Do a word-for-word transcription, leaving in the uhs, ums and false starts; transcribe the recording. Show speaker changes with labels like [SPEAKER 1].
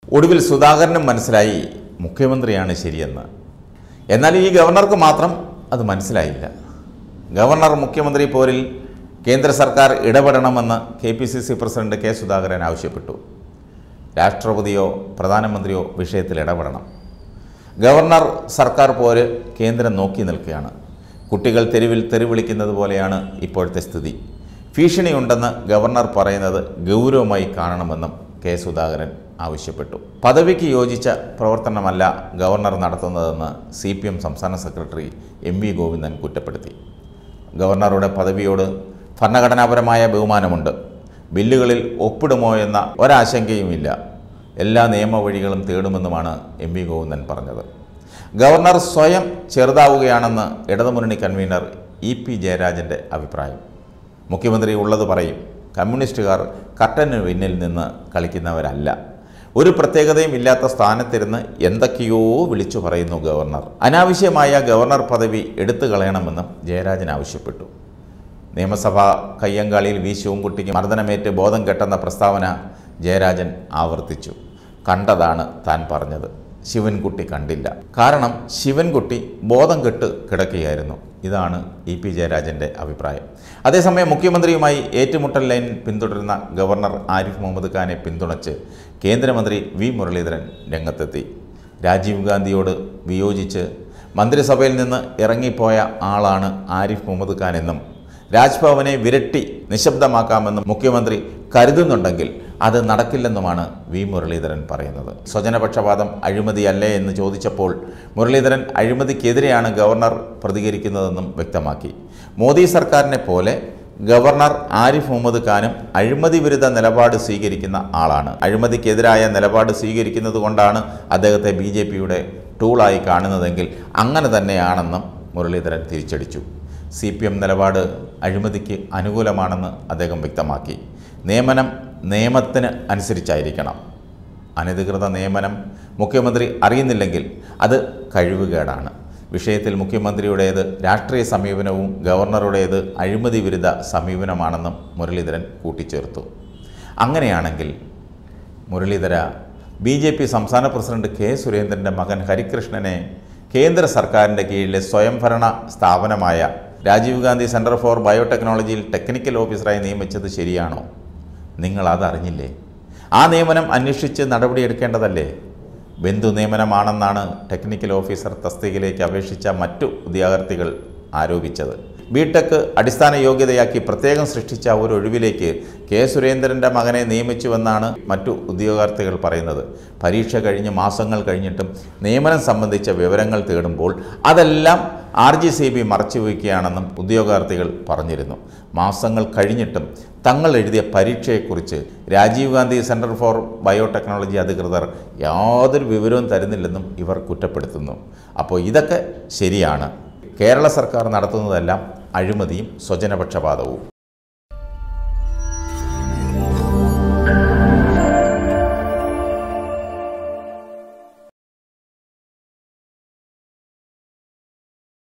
[SPEAKER 1] ഒടുവിൽ സുധാകരനും മനസ്സിലായി മുഖ്യമന്ത്രിയാണ് ശരിയെന്ന്. എന്നാൽ ഈ ഗവർണർക്ക് മാത്രം അത് മനസ്സിലായില്ല. ഗവർണർ മുഖ്യമന്ത്രി പോരിൽ കേന്ദ്ര സർക്കാർ ഇടപെടണമെന്ന് K P C C president K Sudhakaran ആവശ്യപ്പെട്ടു. രാഷ്ട്രപതിയോ പ്രധാനമന്ത്രിയോ വിഷയത്തിൽ ഇടപെടണം. ഗവർണർ സർക്കാർ പോര് കേന്ദ്രം നോക്കി നിൽക്കുകയാണ്. കുട്ടികൾ തെരുവിൽ തെരുവിളിക്കുന്നത് പോലെയാണ് ഇപ്പോഴത്തെ സ്ഥിതി. ഭീഷണിയുണ്ടെന്ന് ഗവർണർ പറയുന്നത് ഗൗരവമായി കാണണമെന്നും കെ സുധാകരൻ ആവശ്യപ്പെട്ടു. പദവിക്ക് യോജിച്ച പ്രവർത്തനമല്ല ഗവർണർ നടത്തുന്നതെന്ന് സി പി എം സംസ്ഥാന സെക്രട്ടറി എം വി ഗോവിന്ദൻ കുറ്റപ്പെടുത്തി. ഗവർണറുടെ പദവിയോട് ഭരണഘടനാപരമായ ബഹുമാനമുണ്ട്. ബില്ലുകളിൽ ഒപ്പിടുമോ എന്ന ഒരാശങ്കയുമില്ല. എല്ലാ നിയമവഴികളും തേടുമെന്നുമാണ് എം വി ഗോവിന്ദൻ പറഞ്ഞത്. ഗവർണർ സ്വയം ചെറുതാവുകയാണെന്ന് ഇടതുമുന്നണി കൺവീനർ ഇ പി ജയരാജൻ്റെ അഭിപ്രായം. മുഖ്യമന്ത്രി ഉള്ളത് പറയും. കമ്മ്യൂണിസ്റ്റുകാർ കർട്ടന് പിന്നിൽ നിന്ന് കളിക്കുന്നവരല്ല. ഒരു പ്രത്യേകതയും ഇല്ലാത്ത സ്ഥാനത്തിരുന്ന് എന്തൊക്കെയോ വിളിച്ചു പറയുന്നു ഗവർണർ. അനാവശ്യമായ ഗവർണർ പദവി എടുത്തു കളയണമെന്നും ജയരാജൻ ആവശ്യപ്പെട്ടു. നിയമസഭാ കയ്യങ്കാളിയിൽ വി ശിവൻകുട്ടിക്ക് മർദ്ദനമേറ്റ് ബോധം കെട്ടെന്ന പ്രസ്താവന ജയരാജൻ ആവർത്തിച്ചു. കണ്ടതാണ് താൻ പറഞ്ഞത്, ശിവൻകുട്ടി കണ്ടില്ല. കാരണം ശിവൻകുട്ടി ബോധം കെട്ട് കിടക്കുകയായിരുന്നു. ഇതാണ് ഇ പി ജയരാജൻ്റെ അഭിപ്രായം. അതേസമയം മുഖ്യമന്ത്രിയുമായി ഏറ്റുമുട്ടൽ ലൈൻ പിന്തുടരുന്ന ഗവർണർ ആരിഫ് മുഹമ്മദ് ഖാനെ പിന്തുണച്ച് കേന്ദ്രമന്ത്രി വി മുരളീധരൻ രംഗത്തെത്തി. രാജീവ് ഗാന്ധിയോട് വിയോജിച്ച് മന്ത്രിസഭയിൽ നിന്ന് ഇറങ്ങിപ്പോയ ആളാണ് ആരിഫ് മുഹമ്മദ് ഖാൻ എന്നും രാജ്ഭവനെ വിരട്ടി നിശബ്ദമാക്കാമെന്നും മുഖ്യമന്ത്രി കരുതുന്നുണ്ടെങ്കിൽ അത് നടക്കില്ലെന്നുമാണ് വി മുരളീധരൻ പറയുന്നത്. സ്വജനപക്ഷപാതം അഴിമതിയല്ലേ എന്ന് ചോദിച്ചപ്പോൾ മുരളീധരൻ അഴിമതിക്കെതിരെയാണ് ഗവർണർ പ്രതികരിക്കുന്നതെന്നും വ്യക്തമാക്കി. മോദി സർക്കാരിനെ പോലെ ഗവർണർ ആരിഫ് മുഹമ്മദ് ഖാനും അഴിമതി വിരുദ്ധ നിലപാട് സ്വീകരിക്കുന്ന ആളാണ്. അഴിമതിക്കെതിരായ നിലപാട് സ്വീകരിക്കുന്നത് കൊണ്ടാണ് അദ്ദേഹത്തെ ബി ജെ പിയുടെ ടൂളായി കാണുന്നതെങ്കിൽ അങ്ങനെ തന്നെയാണെന്നും മുരളീധരൻ തിരിച്ചടിച്ചു. സി പി എം നിലപാട് അഴിമതിക്ക് അനുകൂലമാണെന്ന് അദ്ദേഹം വ്യക്തമാക്കി. നിയമനം നിയമത്തിന് അനുസരിച്ചായിരിക്കണം. അനധികൃത നിയമനം മുഖ്യമന്ത്രി അറിയുന്നില്ലെങ്കിൽ അത് കഴിവുകേടാണ്. വിഷയത്തിൽ മുഖ്യമന്ത്രിയുടേത് രാഷ്ട്രീയ സമീപനവും ഗവർണറുടേത് അഴിമതി വിരുദ്ധ സമീപനമാണെന്നും മുരളീധരൻ കൂട്ടിച്ചേർത്തു. അങ്ങനെയാണെങ്കിൽ മുരളീധര ബി ജെ പി സംസ്ഥാന പ്രസിഡന്റ് കെ സുരേന്ദ്രൻ്റെ മകൻ ഹരികൃഷ്ണനെ കേന്ദ്ര സർക്കാരിൻ്റെ കീഴിലെ സ്വയംഭരണ സ്ഥാപനമായ രാജീവ് ഗാന്ധി സെൻറ്റർ ഫോർ ബയോടെക്നോളജിയിൽ ടെക്നിക്കൽ ഓഫീസറായി നിയമിച്ചത് ശരിയാണോ? നിങ്ങൾ അതറിഞ്ഞില്ലേ? ആ നിയമനം അന്വേഷിച്ച് നടപടിയെടുക്കേണ്ടതല്ലേ? ബന്ധു നിയമനമാണെന്നാണ് ടെക്നിക്കൽ ഓഫീസർ തസ്തികയിലേക്ക് അപേക്ഷിച്ച മറ്റു ഉദ്യോഗാർത്ഥികൾ ആരോപിച്ചത്. ബിടെക് അടിസ്ഥാന യോഗ്യതയാക്കി പ്രത്യേകം സൃഷ്ടിച്ച ഒരു ഒഴിവിലേക്ക് കെ സുരേന്ദ്രൻ്റെ മകനെ നിയമിച്ചുവെന്നാണ് മറ്റു ഉദ്യോഗാർത്ഥികൾ പറയുന്നത്. പരീക്ഷ കഴിഞ്ഞ് മാസങ്ങൾ കഴിഞ്ഞിട്ടും നിയമനം സംബന്ധിച്ച വിവരങ്ങൾ തേടുമ്പോൾ അതെല്ലാം ആർ ജി സി ബി മറച്ചുവെക്കുകയാണെന്നും ഉദ്യോഗാർത്ഥികൾ പറഞ്ഞിരുന്നു. മാസങ്ങൾ കഴിഞ്ഞിട്ടും തങ്ങൾ എഴുതിയ പരീക്ഷയെക്കുറിച്ച് Rajiv Gandhi centre for biotechnology അധികൃതർ യാതൊരു വിവരവും തരുന്നില്ലെന്നും ഇവർ കുറ്റപ്പെടുത്തുന്നു. അപ്പോൾ ഇതൊക്കെ ശരിയാണ്. കേരള സർക്കാർ നടത്തുന്നതെല്ലാം അഴിമതിയും സ്വജനപക്ഷപാതവും.